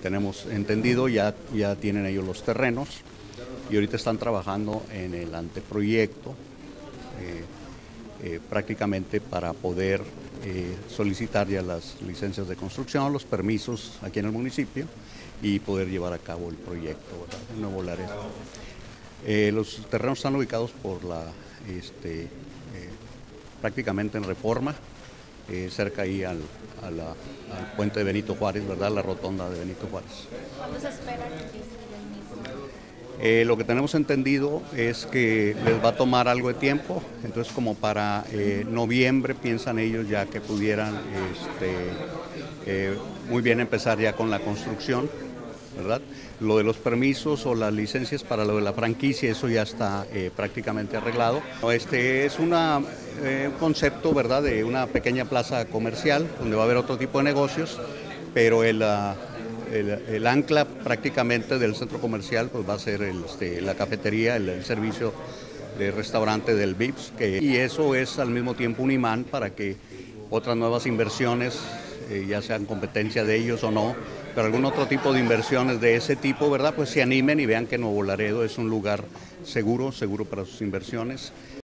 tenemos entendido, ya tienen ellos los terrenos y ahorita están trabajando en el anteproyecto prácticamente para poder solicitar ya las licencias de construcción, los permisos aquí en el municipio y poder llevar a cabo el proyecto, ¿verdad? El Nuevo Laredo. Los terrenos están ubicados por prácticamente en Reforma, cerca ahí al puente de Benito Juárez, ¿verdad? La rotonda de Benito Juárez. ¿Cuándo se espera que inicie el mismo? Lo que tenemos entendido es que les va a tomar algo de tiempo, entonces como para noviembre piensan ellos ya que pudieran muy bien empezar ya con la construcción, ¿verdad? Lo de los permisos o las licencias para lo de la franquicia, eso ya está prácticamente arreglado. Es un concepto, ¿verdad?, de una pequeña plaza comercial donde va a haber otro tipo de negocios, pero el ancla prácticamente del centro comercial pues va a ser la cafetería, el servicio de restaurante del Vips, y eso es al mismo tiempo un imán para que otras nuevas inversiones, ya sean competencia de ellos o no, pero algún otro tipo de inversiones de ese tipo, ¿verdad?, pues se animen y vean que Nuevo Laredo es un lugar seguro para sus inversiones.